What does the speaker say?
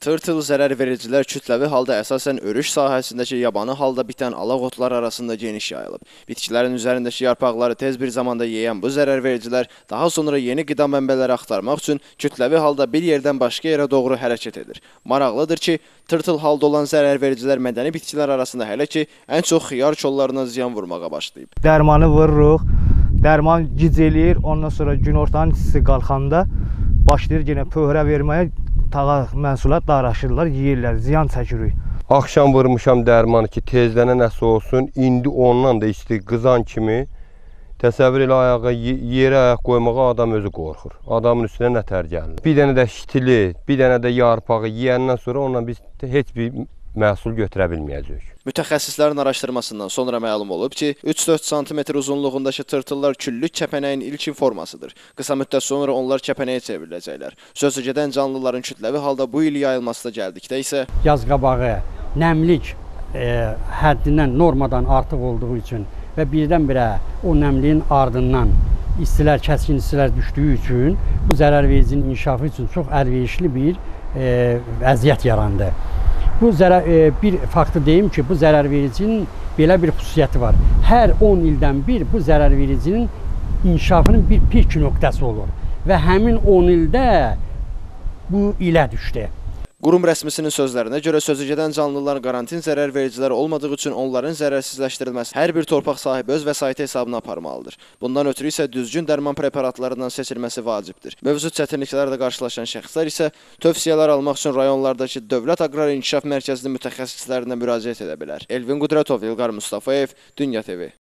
Tırtıl zərərvericilər kütləvi halda əsasən örüş sahəsindəki yabanı halda bitən alaq otlar arasında geniş yayılıb. Bitkilərin üzərindəki yarpaqları tez bir zamanda yeyən bu zərərvericilər daha sonra yeni qida mənbələri axtarmaq üçün kütləvi halda bir yerdən başqa yerə doğru hərəkət edir. Maraqlıdır ki, tırtıl halda olan zərərvericilər mədəni bitkilər arasında hələ ki, ən çox xiyar kollarına ziyan vurmağa başlayıb. Dərmanı vururuq, dərman gicələyir, ondan sonra günortanın istisi qalxanda başlayır yenə pöhrə verməyə. Tağa məhsulat daraşırlar, yeyirlər, ziyan çəkirik. Axşam vurmuşam dərmanı ki, tezlənə nəsə olsun. İndi ondan da isti qızan kimi təsəvvür elə ayağa, yerə ayaq qoymağa adam özü qorxur. Adamın üstünə nətər gəlir. Bir dənə də şitili, bir dənə də yarpağı yeyəndən sonra ondan biz heç bir məhsul götürə bilməyəcəyik. Mütəxəssislərin araşdırmasından sonra məlum olub ki, 3-4 sm uzunluğundakı tırtıllar küllük kəpənəyin ilkin formasıdır. Qısa müddət sonra onlar kəpənəyə çevriləcəklər. Sözügedən canlıların kütləvi halda bu il yayılması da gəldikdə isə yaz qabağı nəmlik həddindən, normadan artıq olduğu üçün və birdən-birə o nəmliyin ardından istilər, kəskin istilər düşdüyü üçün bu zərərvericinin inkişafı üçün çox əlverişli bir vəziyyət yarandı. Bir faktı deyim ki, bu zərərvericinin belə bir xüsusiyyəti var. Hər 10 ildən bir bu zərərvericinin inkişafının bir pik nöqtəsi olur və həmin 10 ildə bu ilə düşdü. Qurum rəsmisinin sözlərinə görə sözügedən canlıların karantin zərərvericilər olmadığı üçün onların zərərsizləşdirilməsi hər bir torpaq sahibi öz vəsaiti hesabına aparmalıdır. Bundan ötürü isə düzgün dərman preparatlarından seçilməsi vacibdir. Mövcud çətinliklərlə qarşılaşan şəxslər isə tövsiyələr almaq üçün rayonlardakı Dövlət Aqrar İnkişaf Mərkəzinin mütəxəssislərinə müraciət edə bilər. Elvin Qudratov, İlqar Mustafayev, Dünya TV.